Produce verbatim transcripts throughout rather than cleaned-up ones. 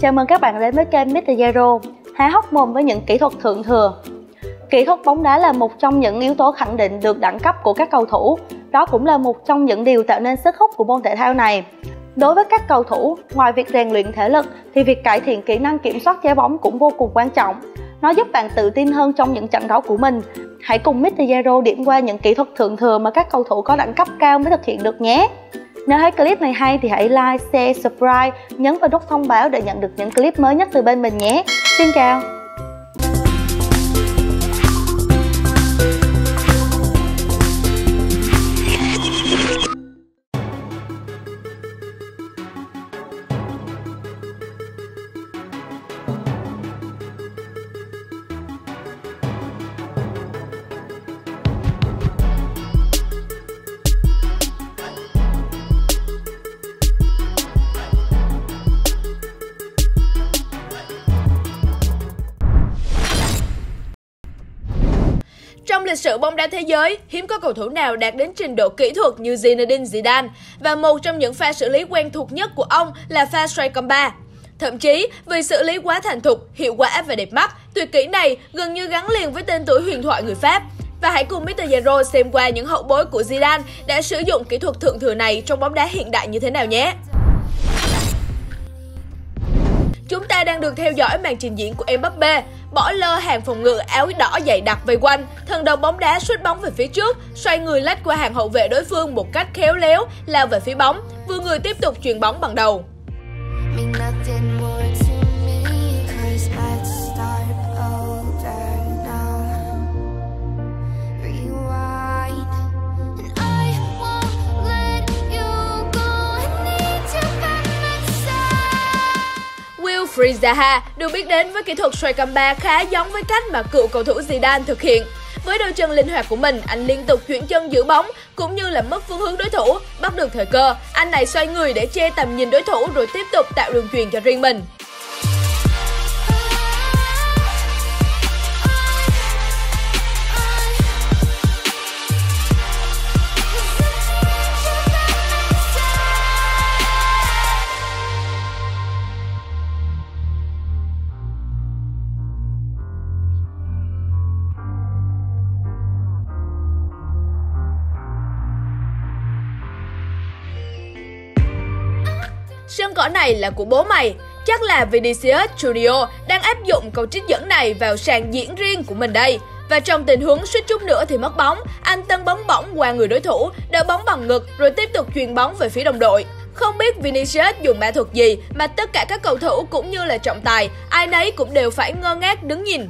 Chào mừng các bạn đến với kênh mít tơ Zero, há hốc mồm với những kỹ thuật thượng thừa. Kỹ thuật bóng đá là một trong những yếu tố khẳng định được đẳng cấp của các cầu thủ. Đó cũng là một trong những điều tạo nên sức hút của môn thể thao này. Đối với các cầu thủ, ngoài việc rèn luyện thể lực thì việc cải thiện kỹ năng kiểm soát trái bóng cũng vô cùng quan trọng. Nó giúp bạn tự tin hơn trong những trận đấu của mình. Hãy cùng mít tơ Zero điểm qua những kỹ thuật thượng thừa mà các cầu thủ có đẳng cấp cao mới thực hiện được nhé. Nếu thấy clip này hay thì hãy like, share, subscribe, nhấn vào nút thông báo để nhận được những clip mới nhất từ bên mình nhé. Xin chào! Trong lịch sử bóng đá thế giới, hiếm có cầu thủ nào đạt đến trình độ kỹ thuật như Zinedine Zidane, và một trong những pha xử lý quen thuộc nhất của ông là pha xoay comba. Thậm chí, vì xử lý quá thành thục, hiệu quả và đẹp mắt, tuyệt kỹ này gần như gắn liền với tên tuổi huyền thoại người Pháp. Và hãy cùng mít tơ Zero xem qua những hậu bối của Zidane đã sử dụng kỹ thuật thượng thừa này trong bóng đá hiện đại như thế nào nhé. Chúng ta đang được theo dõi màn trình diễn của Mbappé, bỏ lơ hàng phòng ngự áo đỏ dày đặc vây quanh, thần đồng bóng đá sút bóng về phía trước, xoay người lách qua hàng hậu vệ đối phương một cách khéo léo, lao về phía bóng, vừa người tiếp tục chuyền bóng bằng đầu. Wilfried Zaha được biết đến với kỹ thuật xoay comba khá giống với cách mà cựu cầu thủ Zidane thực hiện. Với đôi chân linh hoạt của mình, anh liên tục chuyển chân giữ bóng cũng như là mất phương hướng đối thủ. Bắt được thời cơ, anh này xoay người để che tầm nhìn đối thủ rồi tiếp tục tạo đường chuyền cho riêng mình. Sân cỏ này là của bố mày. Chắc là Vinicius Junior đang áp dụng câu trích dẫn này vào sàn diễn riêng của mình đây. Và trong tình huống suýt chút nữa thì mất bóng, anh tâng bóng bổng qua người đối thủ, đỡ bóng bằng ngực rồi tiếp tục chuyền bóng về phía đồng đội. Không biết Vinicius dùng mã thuật gì mà tất cả các cầu thủ cũng như là trọng tài, ai nấy cũng đều phải ngơ ngác đứng nhìn.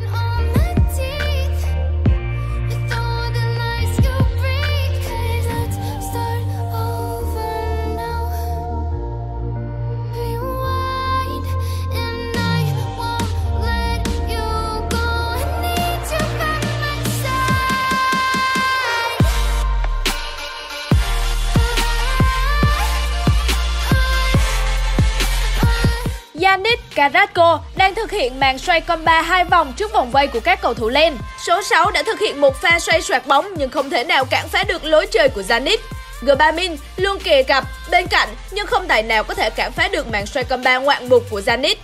Yannick Carrasco đang thực hiện màn xoay comba hai vòng trước vòng vây của các cầu thủ Len. Số sáu đã thực hiện một pha xoay xoạc bóng nhưng không thể nào cản phá được lối chơi của Yannick. Gbamin luôn kề cặp bên cạnh nhưng không tài nào có thể cản phá được màn xoay comba ngoạn mục của Yannick.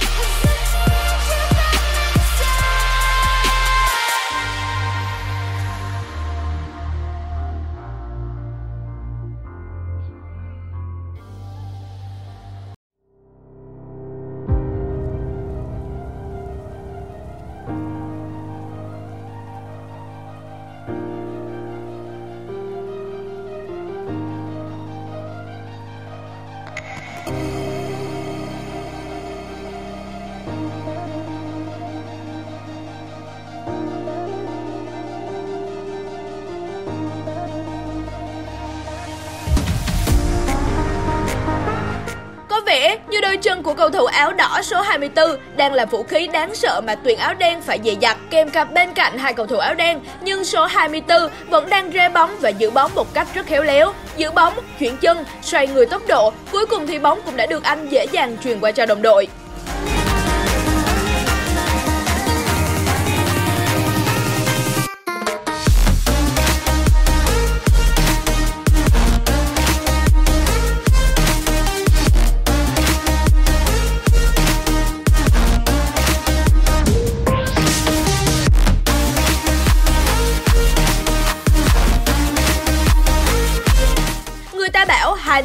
vẻ như đôi chân của cầu thủ áo đỏ số hai mươi tư đang là vũ khí đáng sợ mà tuyển áo đen phải dè dặt kèm cặp bên cạnh hai cầu thủ áo đen, nhưng số hai mươi tư vẫn đang rê bóng và giữ bóng một cách rất khéo léo. Giữ bóng, chuyển chân, xoay người tốc độ, cuối cùng thì bóng cũng đã được anh dễ dàng truyền qua cho đồng đội.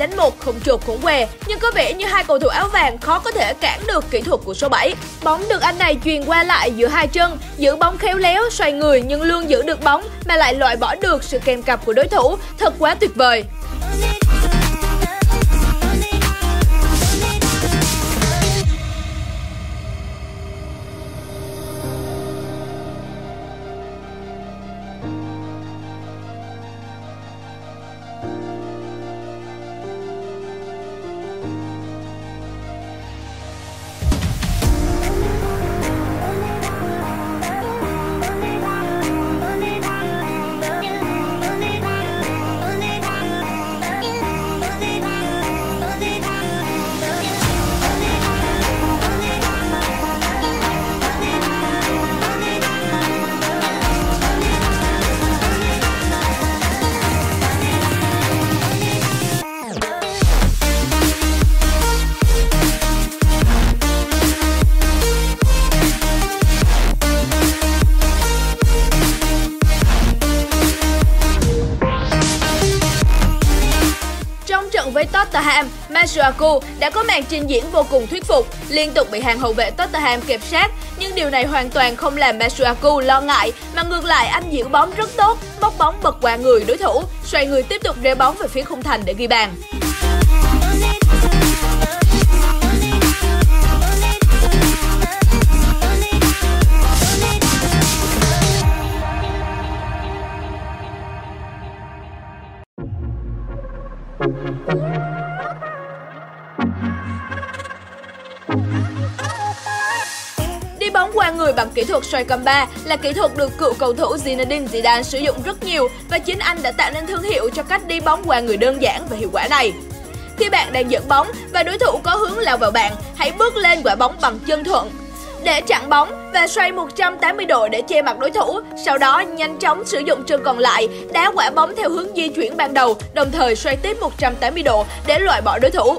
đánh một không chột cũng què, nhưng có vẻ như hai cầu thủ áo vàng khó có thể cản được kỹ thuật của số bảy. Bóng được anh này chuyền qua lại giữa hai chân, giữ bóng khéo léo, xoay người nhưng luôn giữ được bóng mà lại loại bỏ được sự kèm cặp của đối thủ, thật quá tuyệt vời. Với Tottenham, Masuaku đã có màn trình diễn vô cùng thuyết phục, liên tục bị hàng hậu vệ Tottenham kẹp sát, nhưng điều này hoàn toàn không làm Masuaku lo ngại, mà ngược lại anh giữ bóng rất tốt, bóc bóng bật qua người đối thủ, xoay người tiếp tục rê bóng về phía khung thành để ghi bàn. Đi bóng qua người bằng kỹ thuật xoay comba là kỹ thuật được cựu cầu thủ Zinedine Zidane sử dụng rất nhiều và chính anh đã tạo nên thương hiệu cho cách đi bóng qua người đơn giản và hiệu quả này. Khi bạn đang dẫn bóng và đối thủ có hướng lao vào bạn, hãy bước lên quả bóng bằng chân thuận để chặn bóng và xoay một trăm tám mươi độ để che mặt đối thủ, sau đó nhanh chóng sử dụng chân còn lại đá quả bóng theo hướng di chuyển ban đầu, đồng thời xoay tiếp một trăm tám mươi độ để loại bỏ đối thủ.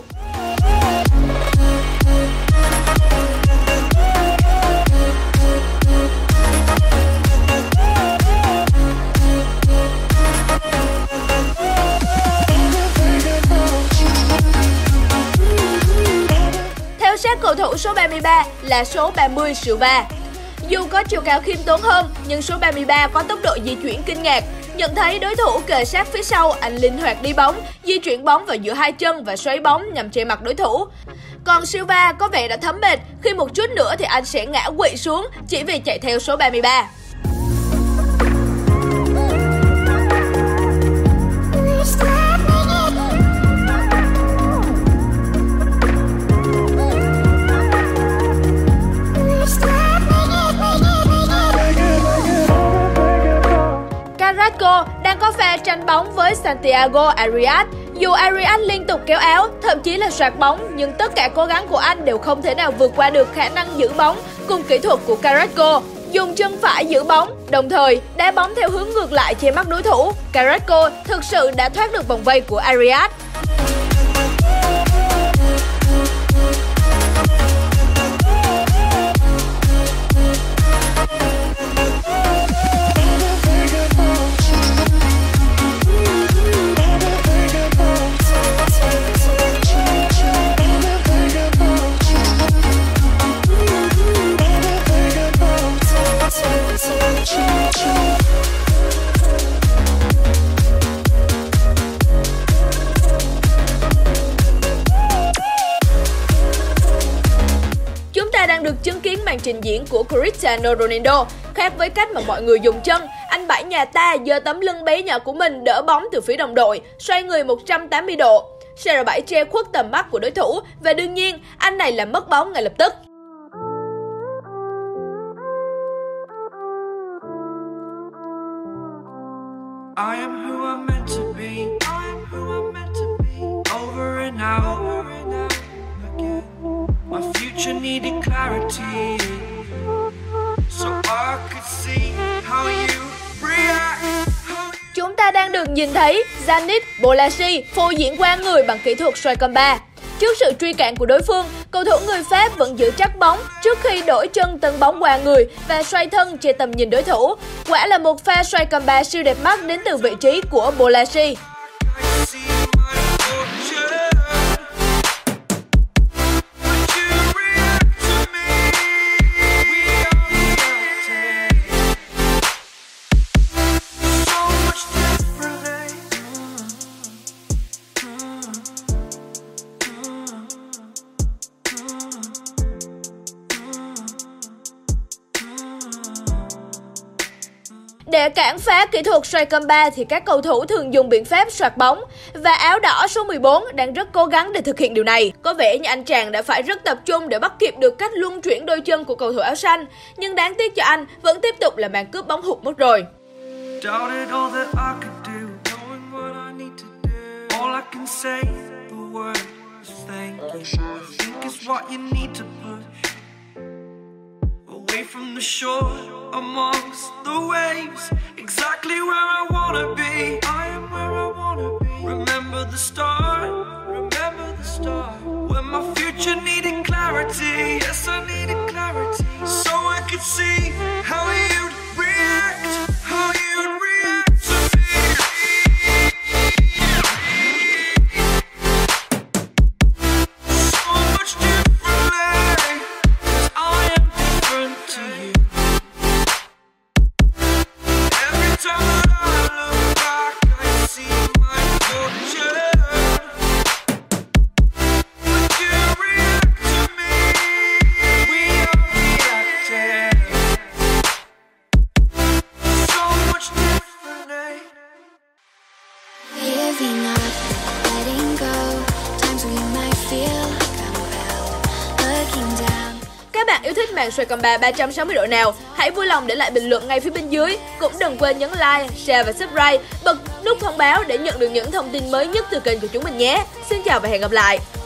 Sát cầu thủ số ba mươi ba là số ba mươi Silva. Dù có chiều cao khiêm tốn hơn, nhưng số ba mươi ba có tốc độ di chuyển kinh ngạc. Nhận thấy đối thủ kề sát phía sau, anh linh hoạt đi bóng, di chuyển bóng vào giữa hai chân và xoáy bóng nhằm che mặt đối thủ. Còn Silva có vẻ đã thấm mệt, khi một chút nữa thì anh sẽ ngã quỵ xuống chỉ vì chạy theo số ba mươi ba. Carrasco đang có pha tranh bóng với Santiago Arias. Dù Arias liên tục kéo áo, thậm chí là soạt bóng, nhưng tất cả cố gắng của anh đều không thể nào vượt qua được khả năng giữ bóng cùng kỹ thuật của Carrasco. Dùng chân phải giữ bóng, đồng thời đá bóng theo hướng ngược lại che mắt đối thủ. Carrasco thực sự đã thoát được vòng vây của Arias. Được chứng kiến màn trình diễn của Cristiano Ronaldo. Khác với cách mà mọi người dùng chân, anh bảy nhà ta giơ tấm lưng bé nhỏ của mình đỡ bóng từ phía đồng đội, xoay người một trăm tám mươi độ. xê rờ bảy che khuất tầm mắt của đối thủ và đương nhiên anh này làm mất bóng ngay lập tức. I am who I'm meant to be. I am who I'm meant to be. Over and out. Over and out again. My future needed clarity, so I could see how you react. Chúng ta đang được nhìn thấy Yannick Bolasie phô diễn qua người bằng kỹ thuật xoay comba. Trước sự truy cản của đối phương, cầu thủ người Pháp vẫn giữ chắc bóng trước khi đổi chân tấn bóng qua người và xoay thân che tầm nhìn đối thủ. Quả là một pha xoay comba siêu đẹp mắt đến từ vị trí của Bolasie. Để cản phá kỹ thuật xoay comba thì các cầu thủ thường dùng biện pháp xoạc bóng và áo đỏ số mười bốn đang rất cố gắng để thực hiện điều này. Có vẻ như anh chàng đã phải rất tập trung để bắt kịp được cách luân chuyển đôi chân của cầu thủ áo xanh, nhưng đáng tiếc cho anh vẫn tiếp tục là màn cướp bóng hụt mất rồi. Away from the shore, amongst the waves, exactly where I wanna be. I am where I wanna be. Remember the start, remember the start. When my future needed clarity, yes I needed clarity. So I could see how you'd react, how you'd react to me. So much differently, 'cause I am different to you. Every time that I look back, I see my future. When you react to me, we are reacting. So much differently. Giving up, letting go. Times we might feel compelled, looking down. Các bạn yêu thích màn xoay comba ba trăm sáu mươi độ nào? Hãy vui lòng để lại bình luận ngay phía bên dưới. Cũng đừng quên nhấn like, share và subscribe, bật nút thông báo để nhận được những thông tin mới nhất từ kênh của chúng mình nhé. Xin chào và hẹn gặp lại!